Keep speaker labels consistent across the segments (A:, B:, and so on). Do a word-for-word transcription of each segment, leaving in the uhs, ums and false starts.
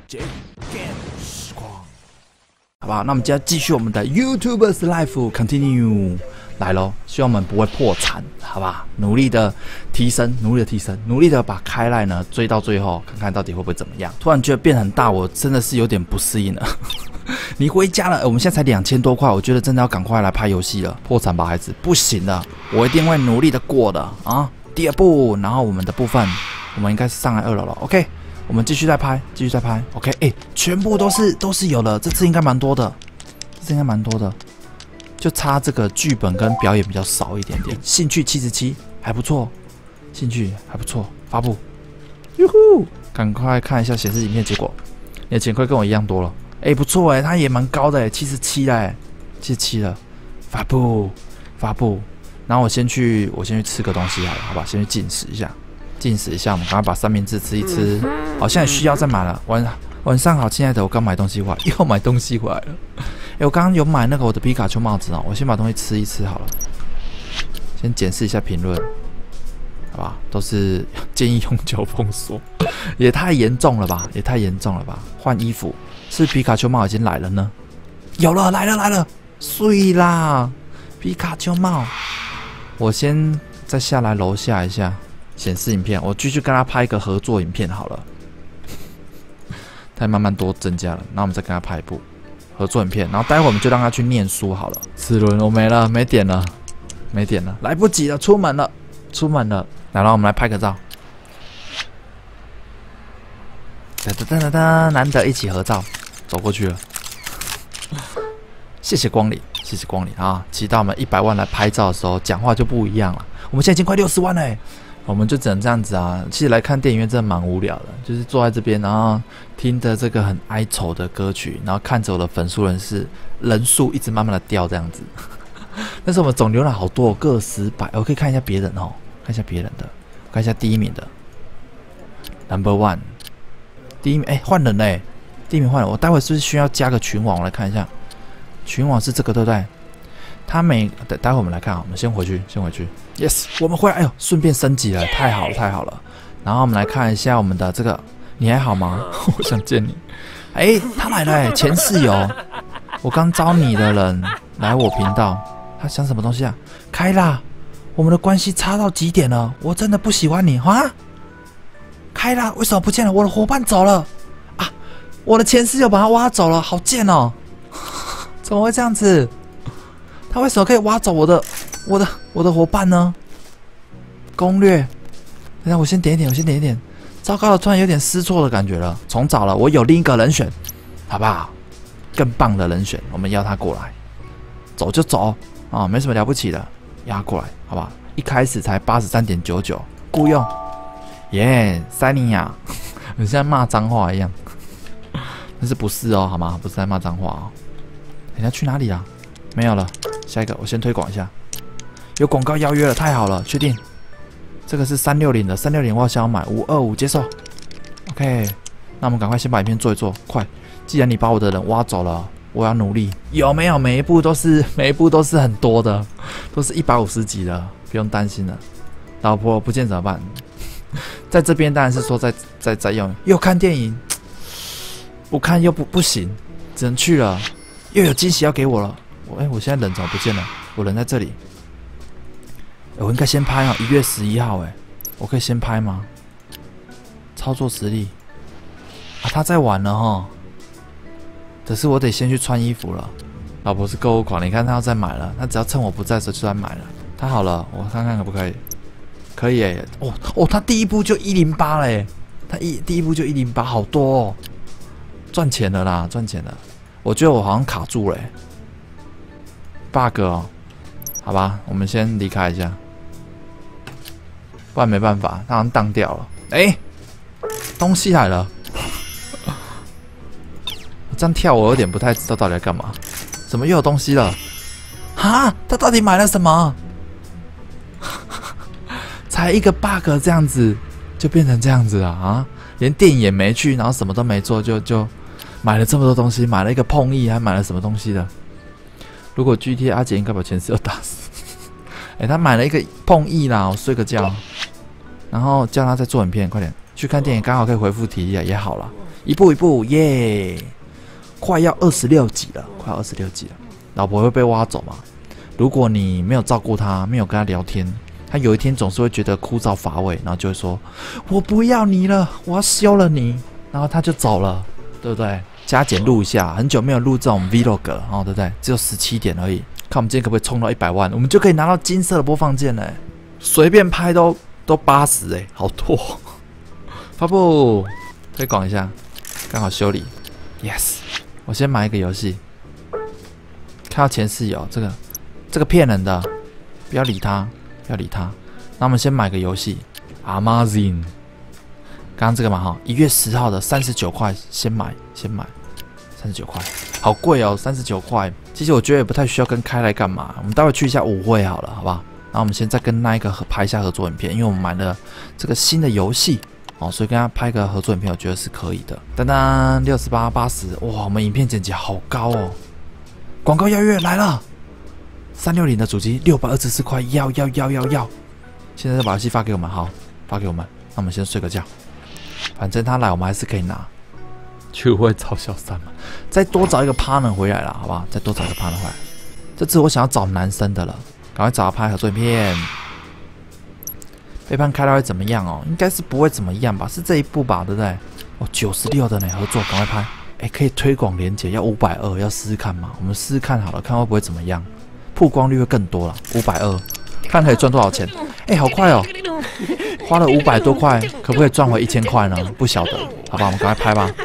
A: J Game 实况，好吧，那我们今天继续我们的 YouTubers Life Continue 来咯，希望我们不会破产，好吧？努力的提升，努力的提升，努力的把开赖呢追到最后，看看到底会不会怎么样。突然觉得变很大，我真的是有点不适应了。你回家了，我们现在才两千多块，我觉得真的要赶快来拍游戏了。破产吧，孩子，不行了，我一定会努力的过的啊！第二步，然后我们的部分，我们应该是上来二楼了 ，OK。我们继续再拍，继续再拍 ，OK， 哎、欸，全部都是都是有的，这次应该蛮多的，这次应该蛮多的，就差这个剧本跟表演比较少一点点。兴趣七十七，还不错，兴趣还不错，发布，哟呼，赶快看一下显示影片结果，你的钱快跟我一样多了，哎、欸，不错哎，它也蛮高的哎，七十七嘞，七十七了，发布，发布，然后我先去，我先去吃个东西好了，好吧，先去进食一下。进食一下，我们赶快把三明治吃一吃。好，现在需要再买了。晚晚上好，亲爱的，我刚买东西回来，又买东西回来了。哎、欸，我刚刚有买那个我的皮卡丘帽子哦，我先把东西吃一吃好了。先检视一下评论，好吧？都是建议永久封锁，也太严重了吧？也太严重了吧？换衣服，是皮卡丘帽已经来了呢？有了，来了来了，碎啦！皮卡丘帽，我先再下来楼下一下。显示影片，我继续跟他拍一个合作影片好了。他慢慢多增加了，那我们再跟他拍一部合作影片，然后待会我们就让他去念书好了。齿轮我没了，没点了，没点了，来不及了，出门了，出门了。来，然后我们来拍个照。哒哒哒哒哒，难得一起合照，走过去了。谢谢光临，谢谢光临啊！期待我们一百万来拍照的时候，讲话就不一样了。我们现在已经快六十万了欸。我们就只能这样子啊！其实来看电影院真的蛮无聊的，就是坐在这边，然后听着这个很哀愁的歌曲，然后看着我的粉丝人是人数一直慢慢的掉这样子。但是我们总浏览好多，个十百，我可以看一下别人哦，看一下别人的，看一下第一名的 ，Number One， 第一名，哎，换人嘞，第一名换人，我待会是不是需要加个群网？我来看一下，群网是这个对不对？他每待待会我们来看啊，我们先回去，先回去。Yes， 我们回来，哎呦，顺便升级了，太好了，太好了。然后我们来看一下我们的这个，你还好吗？我想见你。哎，他来了，哎，前室友，我刚招你的人来我频道，他想什么东西啊？开啦，我们的关系差到极点了，我真的不喜欢你啊！开啦，为什么不见了？我的伙伴走了啊！我的前室友把他挖走了，好贱哦！怎么会这样子？他为什么可以挖走我的、我的、我的伙伴呢？攻略，等下我先点一点，我先点一点。糟糕了，突然有点失措的感觉了。重找了，我有另一个人选，好不好？更棒的人选，我们邀他过来，走就走啊，没什么了不起的，邀他过来，好不好？一开始才八十三点九九，雇佣，耶，塞尼亚，你现在骂脏话一样，但是不是哦，好吗？不是在骂脏话哦。人家去哪里啊？没有了。下一个，我先推广一下，有广告邀约了，太好了，确定。这个是三六零的，三六零我好想要买，五二五接受。OK， 那我们赶快先把影片做一做，快！既然你把我的人挖走了，我要努力。有没有？每一步都是，每一步都是很多的，都是一百五十集的，不用担心了。老婆不见怎么办？在这边当然是说再再再用，又看电影，不看又不不行，只能去了。又有惊喜要给我了。我哎、欸，我现在人怎么不见了？我人在这里。欸、我应该先拍啊！一月十一号，哎，我可以先拍吗？操作实力啊，他在玩了哈。可是我得先去穿衣服了。老婆是购物狂，你看他要再买了，他只要趁我不在的时候就来买了。太好了，我看看可不可以？可以哎！哦哦，他第一步就一零八嘞，他一第一步就一零八，好多哦，赚钱了啦，赚钱了。我觉得我好像卡住了 ，bug 哦，好吧，我们先离开一下，不然没办法，它好像当掉了。哎、欸，东西来了，我这样跳我有点不太知道到底在干嘛。怎么又有东西了？哈，他到底买了什么？才一个 bug 这样子就变成这样子了啊！连电影也没去，然后什么都没做，就就。买了这么多东西，买了一个碰翼，还买了什么东西的？如果 G T A 阿姐应该把前室友打死。哎、欸，他买了一个碰翼啦，我睡个觉，然后叫他再做影片，快点去看电影，刚好可以恢复体力啊，也好了。 一步一步，耶！快要二十六级了，快要二十六级了。老婆会被挖走吗？如果你没有照顾她，没有跟她聊天，她有一天总是会觉得枯燥乏味，然后就会说：“我不要你了，我要休了你。”然后她就走了，对不对？加减录一下，很久没有录这种 vlog 了，哦，对不对？只有十七点而已。看我们今天可不可以冲到一百万，我们就可以拿到金色的播放键嘞！随便拍都都八十哎，好多！发布推广一下，刚好修理 ，yes。我先买一个游戏，看到前室友这个这个骗人的，不要理他，不要理他。那我们先买个游戏 ，Amazing。刚刚这个嘛哈，一月十号的三十九块，先买先买，三十九块，好贵哦，三十九块。其实我觉得也不太需要跟开来干嘛，我们待会去一下舞会好了，好不好？然后我们先再跟那一个拍一下合作影片，因为我们买了这个新的游戏。哦，所以跟他拍个合作影片，我觉得是可以的。当当，六十八、八十，哇，我们影片剪辑好高哦！广告邀约来了，三六零的主机六百二十四块，要要要要要！现在就把游戏发给我们，好，发给我们。那我们先睡个觉，反正他来，我们还是可以拿。去会找小三嘛？再多找一个 partner 回来了，好不好？再多找一个 partner 回来。这次我想要找男生的了，赶快找他拍合作影片。背叛开到会怎么样哦？应该是不会怎么样吧？是这一步吧，对不对？哦，九十六的呢，合作，赶快拍！哎，可以推广连结，要五百二，要试试看嘛？我们试试看好了，看会不会怎么样？曝光率会更多了，五百二，看可以赚多少钱？哎，好快哦！花了五百多块，可不可以赚回一千块呢？不晓得，好吧，我们赶快拍吧！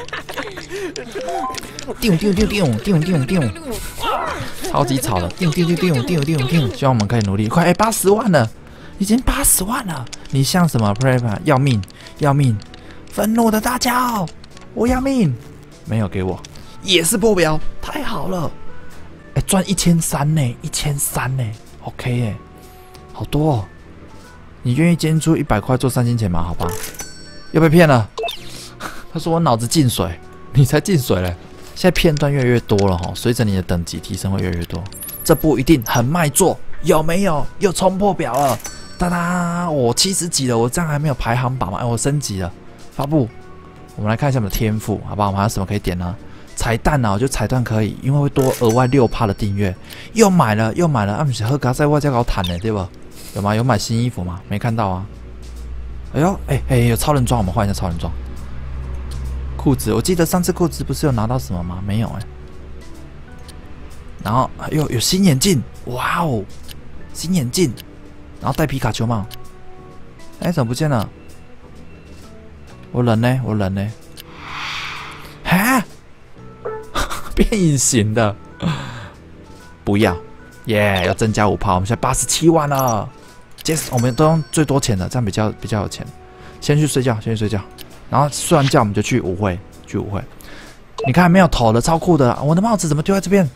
A: 丢丢丢丢丢丢丢，超级吵的，丢丢丢丢丢丢丢，希望我们可以努力，快哎，八十万了！已经八十万了，你像什么 Prepper？ 要命，要命！愤怒的大叫，我要命！没有给我，也是破表，太好了！哎，赚一千三呢，一千三呢 ，OK 哎，好多哦！你愿意捐出一百块做三千钱吗？好吧，又被骗了。他说我脑子进水，你才进水嘞！现在片段越来越多了哈，随着你的等级提升会越来越多，这部一定很卖座，有没有？又冲破表了！哒哒，我七十级了，我这样还没有排行榜吗？哎，我升级了，发布。我们来看一下我们的天赋，好不好？我们还有什么可以点呢？彩蛋啊，我觉得彩蛋可以，因为会多额外六趴的订阅。又买了，又买了，啊，不是喝咖在外加搞坦的，对吧？有吗？有买新衣服吗？没看到啊。哎呦，哎哎，有超人装，我们换一下超人装。裤子，我记得上次裤子不是有拿到什么吗？没有哎、欸。然后，哎呦，有新眼镜，哇哦，新眼镜。然后戴皮卡丘帽，哎，怎么不见了？我人呢？我人呢？哈，变隐形的，不要，耶、yeah, ！要增加五趴，我们现在八十七万了。接，我们都用最多钱的，这样比较比较有钱。先去睡觉，先去睡觉，然后睡完觉我们就去舞会，去舞会。你看没有头的，超酷的！我的帽子怎么丢在这边？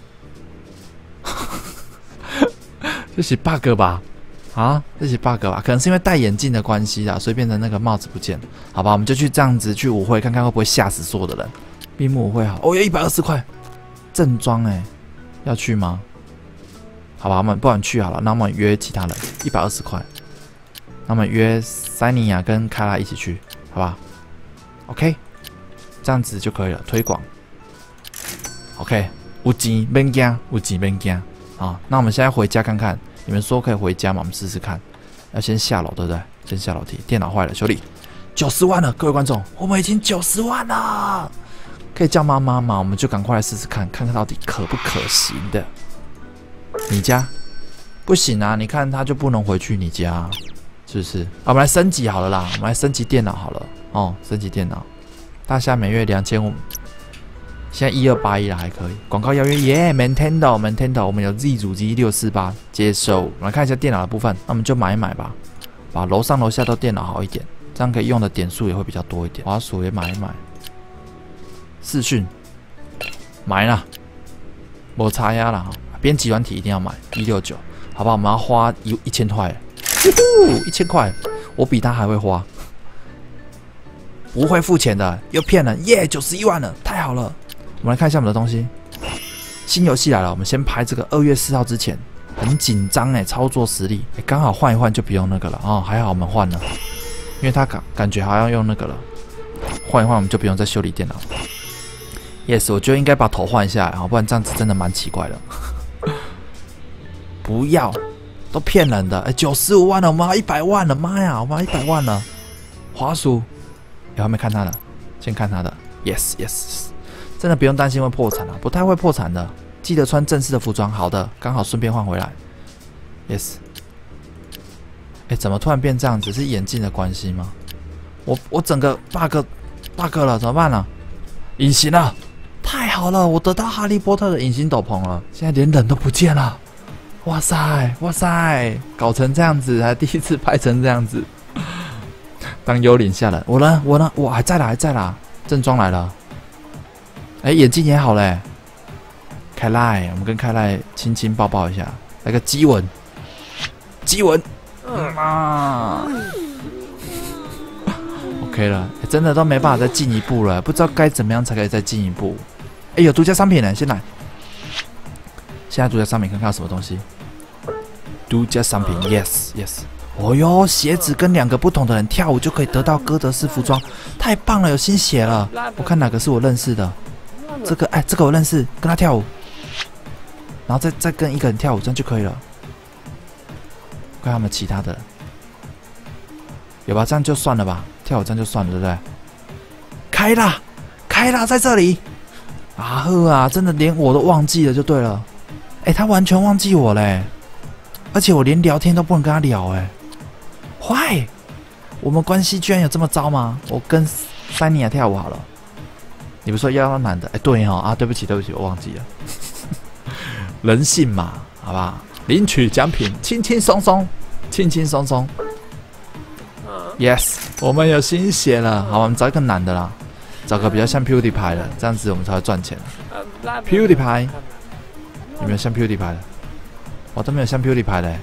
A: 这是 bug 吧？啊，这是 bug 吧？可能是因为戴眼镜的关系啦，所以变成那个帽子不见了。好吧，我们就去这样子去舞会，看看会不会吓死所有的人。闭幕舞会好，哦，要一百二十块，正装哎，要去吗？好吧，我们不然去好了。那我们约其他人，一百二十块。那我们约塞尼亚跟凯拉一起去，好吧 ？OK， 这样子就可以了。推广 ，OK， 有钱免惊，有钱免惊啊。那我们现在回家看看。你们说可以回家吗？我们试试看。要先下楼，对不对？先下楼梯。电脑坏了，修理。九十万了，各位观众，我们已经九十万了。可以叫妈妈吗？我们就赶快来试试看，看看到底可不可行的。你家不行啊？你看他就不能回去你家，是不是？啊，我们来升级好了啦，我们来升级电脑好了。哦，升级电脑，大夏每月两千五。现在一二八一了，还可以。广告邀约耶 ，Nintendo Nintendo， 我们有 Z 主机六四八接收。我们来看一下电脑的部分，那我们就买一买吧，把楼上楼下都电脑好一点，这样可以用的点数也会比较多一点。滑鼠也买一买，视讯买了，没差呀啦。编辑软体一定要买一六九，好吧？我们要花一一千块，一千块，我比他还会花，不会付钱的，又骗人耶！九十一万了，太好了。我们来看一下我们的东西，新游戏来了，我们先拍这个二月四号之前，很紧张哎，操作实力哎，刚好换一换就不用那个了哦，还好我们换了，因为他感感觉好像用那个了， 换一换，我们就不用再修理电脑。Yes， 我觉得应该把头换下来，不然这样子真的蛮奇怪的。不要，都骗人的！哎，九十五万了，我们要一百万了，妈呀，我们要一百万了。滑鼠，有还没看他的，先看他的。Yes Yes， 真的不用担心会破产啊，不太会破产的。记得穿正式的服装，好的，刚好顺便换回来。Yes。哎，怎么突然变这样子？是眼镜的关系吗？我我整个 bug bug 了，怎么办呢？隐形了，太好了，我得到哈利波特的隐形斗篷了，现在连人都不见了。哇塞哇塞，搞成这样子，还第一次拍成这样子。当幽灵下来，我呢我呢我还在啦还在啦，正装来了。哎，眼镜也好嘞。开赖，我们跟开赖亲亲抱抱一下，来个激吻，激吻。嗯啊 ，OK 了，欸，真的都没办法再进一步了，不知道该怎么样才可以再进一步。哎，欸，有独家商品呢，先来。现在独家商品看看有什么东西？独家商品 ，yes yes。哦哟，鞋子跟两个不同的人跳舞就可以得到哥德式服装，太棒了，有新鞋了。我看哪个是我认识的，这个哎，这个我认识，跟他跳舞，然后再再跟一个人跳舞，这样就可以了。看他们其他的有吧？这样就算了吧，跳舞这样就算了，对不对？开啦，开啦，在这里啊呵啊，真的连我都忘记了，就对了。哎，他完全忘记我嘞，而且我连聊天都不能跟他聊，哎，坏！我们关系居然有这么糟吗？我跟珊妮亚跳舞好了。你不是说要要男的？哎，对哦，啊，对不起，对不起，我忘记了。人性嘛，好吧。领取奖品，轻轻松松，轻轻松松。Yes， 我们有新鞋了。好，我们找一个男的啦，找个比较像 PewDiePie 的，这样子我们才会赚钱。PewDiePie， 有没有像 PewDiePie 的？我都没有像 PewDiePie 的。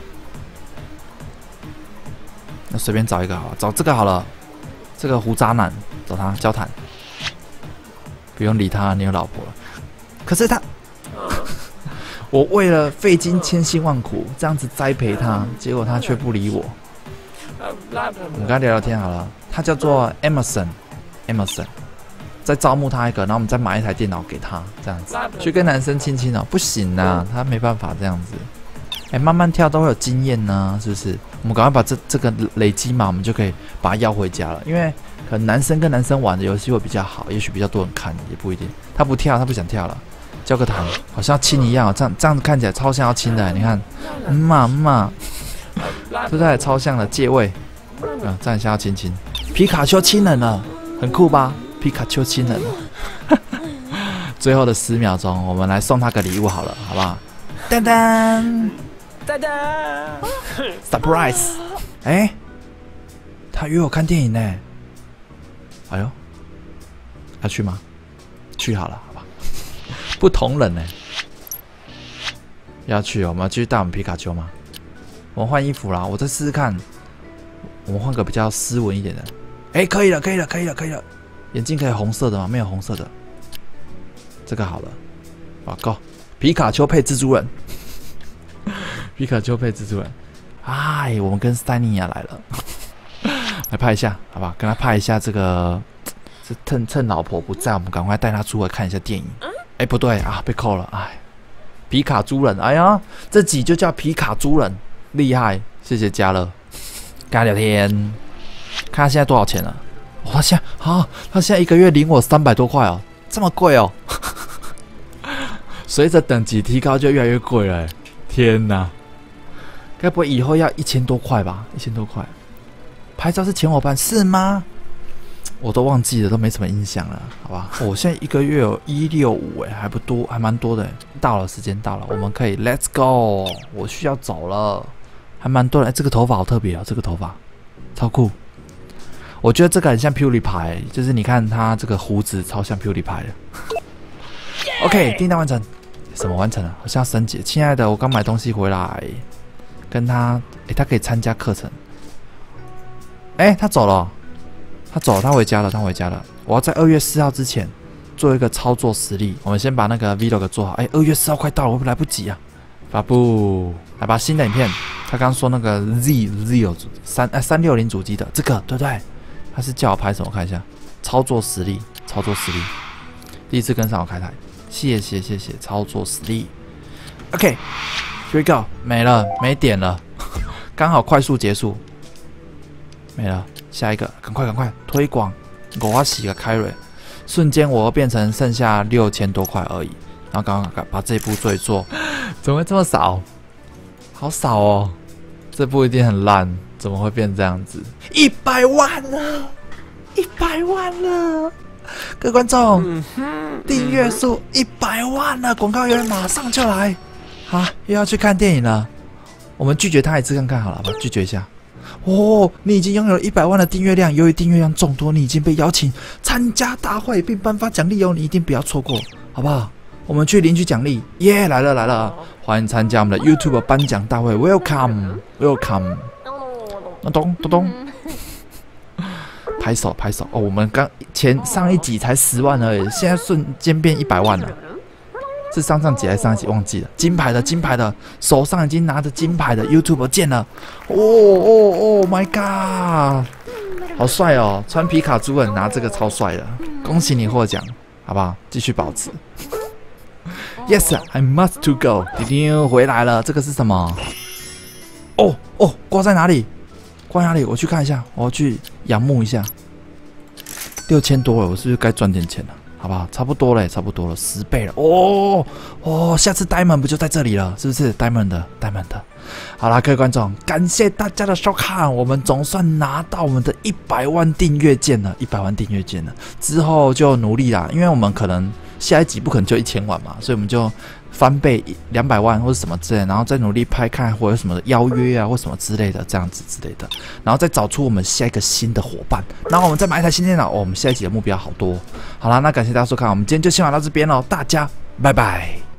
A: 那随便找一个好了，找这个好了。这个胡渣男，找他交谈。不用理他，你有老婆了。可是他。我为了费尽千辛万苦这样子栽培他，结果他却不理我。我们跟他聊聊天好了，他叫做 Emerson，Emerson， 再招募他一个，然后我们再买一台电脑给他，这样子去跟男生亲亲哦，不行啊，他没办法这样子。哎，慢慢跳都会有经验呢，是不是？我们赶快把这这个累积嘛，我们就可以把他要回家了。因为可能男生跟男生玩的游戏会比较好，也许比较多人看，也不一定。他不跳，他不想跳了。交个谈，好像亲一样，哦，这样这样子看起来超像要亲的，你看，嗯嘛嗯嘛，对不对？超像的借位，啊，这样像要亲亲。皮卡丘亲人了，很酷吧？皮卡丘亲人了。最后的十秒钟，我们来送他个礼物好了，好不好？噔噔噔噔 ，surprise！ 哎，他约我看电影呢。哎呦，要去吗？去好了。不同人呢，要去哦？我们要继续带我们皮卡丘吗？我们换衣服啦，我再试试看。我们换个比较斯文一点的。哎，可以了，可以了，可以了，可以了。眼镜可以红色的吗？没有红色的。这个好了。啊 ，Go！ 皮卡丘配蜘蛛人。皮卡丘配蜘蛛人。哎，我们跟丹尼亚来了。来拍一下，好不好？跟他拍一下这个。这趁趁老婆不在，我们赶快带他出来看一下电影。哎，不对啊，被扣了！哎，皮卡猪人，哎呀，这集就叫皮卡猪人，厉害！谢谢嘉乐，跟他聊天，看他现在多少钱了。哇，他现在啊，他现在一个月领我三百多块哦，这么贵哦！随着等级提高就越来越贵了，天哪！该不会以后要一千多块吧？一千多块，拍照是钱我办是吗？我都忘记了，都没什么印象了，好吧？我、哦、现在一个月有一六五，哎，还不多，还蛮多的。到了，时间到了，我们可以 Let's go。我需要走了，还蛮多的。哎，这个头发好特别哦，这个头发超酷。我觉得这个很像 PewDiePie， 就是你看他这个胡子超像 PewDiePie 的。OK， 订单完成。什么完成了？好像要升级。亲爱的，我刚买东西回来，跟他，哎，他可以参加课程。哎，他走了。他走了，他回家了，他回家了。我要在二月四号之前做一个操作实例。我们先把那个 vlog 做好。哎，二月四号快到了，会不会来不及啊？发布，来把新的影片。他刚刚说那个 Z Z 三哎三六零主机的这个，对不对？他是叫我拍什么？我看一下。 操作实力，操作实力，第一次跟上我开台，谢谢谢谢，操作实力。OK， here we go， 没了，没点了，刚好快速结束，没了，下一个，赶快赶快推广，我洗个开瑞，瞬间我变成剩下六千多块而已，然后刚刚把这部做一做，怎么会这么少？好少哦，这部一定很烂，怎么会变这样子？一百万了，一百万了！各位观众，订阅数一百万了，广告员马上就来。好，又要去看电影了，我们拒绝他一次看看好了吧？拒绝一下。哦，你已经拥有了一百万的订阅量，由于订阅量众多，你已经被邀请参加大会并颁发奖励哦，你一定不要错过，好不好？我们去领取奖励，耶、yeah, 来了来了，欢迎参加我们的 YouTube 颁奖大会 ，Welcome Welcome， 咚咚咚咚，拍手拍手哦！我们刚前上一集才十万而已，现在瞬间变一百万了，是上上集还是上一集忘记了？金牌的金牌的，手上已经拿着金牌的 YouTube 见了，哦哦哦 ，My God， 好帅哦！穿皮卡丘人拿这个超帅的，恭喜你获奖，好不好？继续保持。Yes, I must to go。弟弟回来了，这个是什么？哦哦，挂在哪里？挂在哪里？我去看一下，我要去仰慕一下。六千多了，我是不是该赚点钱了？好不好？差不多了，差不多了，十倍了。哦哦，下次 Diamond 不就在这里了？是不是 Diamond 的 Diamond 的？好啦，各位观众，感谢大家的收看，我们总算拿到我们的一百万订阅键了，一百万订阅键了。之后就努力啦，因为我们可能。下一集不可能就一千万嘛，所以我们就翻倍两百万或者什么之类的，然后再努力拍看或者什么邀约啊或什么之类的这样子之类的，然后再找出我们下一个新的伙伴，然后我们再买一台新电脑。哦，我们下一集的目标好多。好啦，那感谢大家收看，我们今天就先玩到这边喽，大家拜拜。